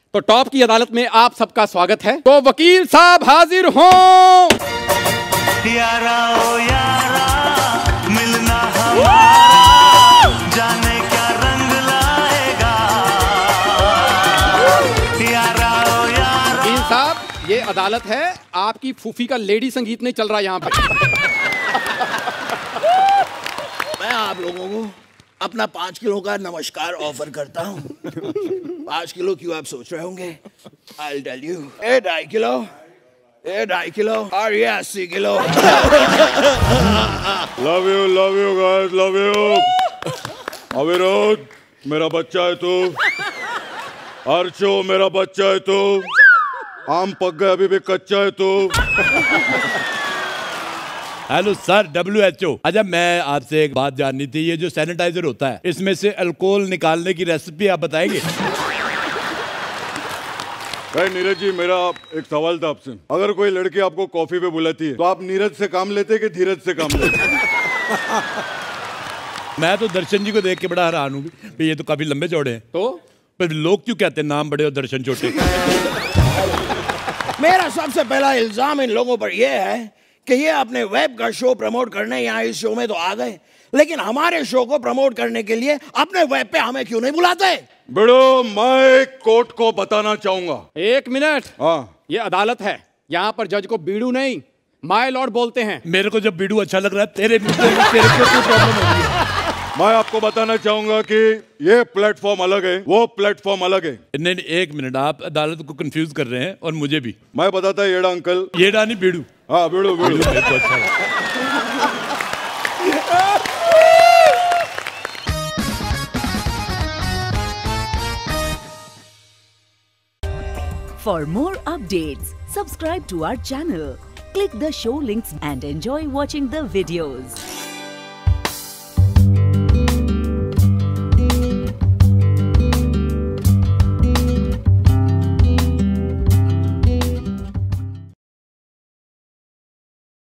तो टॉप की अदालत में आप सबका स्वागत है। तो वकील साहब हाजिर हों। यारा ओ यारा मिलना हमारा जाने क्या रंग लाएगा। यारा ओ यारा। वकील साहब ये अदालत है, आपकी फूफी का लेडी संगीत नहीं चल रहा यहाँ पर। मैं आप लोगों को अपना 5 किलो का नमस्कार ऑफर करता हूँ। 5 किलो क्यों आप सोच रहे होंगे? I'll tell you. 2.5 kilo, 2.5 kilo और ये 80 kilo. Love you guys, love you. Avirodh मेरा बच्चा है तू, अर्चो मेरा बच्चा है तू, आम पक गया अभी भी कच्चा है तू। Hello sir, WHO। अच्छा, मैं आपसे एक बात जाननी थी, ये जो सैनिटाइजर होता है इसमें से अल्कोहल निकालने की रेसिपी आप बताएंगे? नीरज जी, मेरा एक सवाल था आपसे। अगर कोई लड़की आपको कॉफी पे बुलाती है तो आप नीरज से काम लेते कि धीरज से काम लेते? मैं तो दर्शन जी को देख के बड़ा हैरान हूँ, ये तो काफी लंबे चौड़े हैं। तो पर लोग क्यों कहते हैं नाम बड़े और दर्शन छोटे? मेरा सबसे पहला इल्जाम इन लोगों पर यह है कि ये अपने वेब का शो प्रमोट करने यहाँ इस शो में तो आ गए, लेकिन हमारे शो को प्रमोट करने के लिए अपने वेब पे हमें क्यों नहीं बुलाते? बेड़ो, मैं कोर्ट को बताना चाहूंगा। 1 मिनट। हाँ, ये अदालत है, यहाँ पर जज को बीड़ू नहीं माय लॉर्ड बोलते हैं। मेरे को जब बीड़ू अच्छा लग रहा है, तेरे को प्रॉब्लम होती है। मैं आपको बताना चाहूंगा कि ये प्लेटफॉर्म अलग है, वो प्लेटफॉर्म अलग है। नहीं, 1 मिनट, आप अदालत को कंफ्यूज कर रहे हैं और मुझे भी। मैं बताता येड़ा अंकल। येड़ा नहीं, बीड़ू। हाँ, बीड़ू बीड़ू। मेरे को अच्छा लगा। For more updates, subscribe to our channel, click the show links and enjoy watching the videos.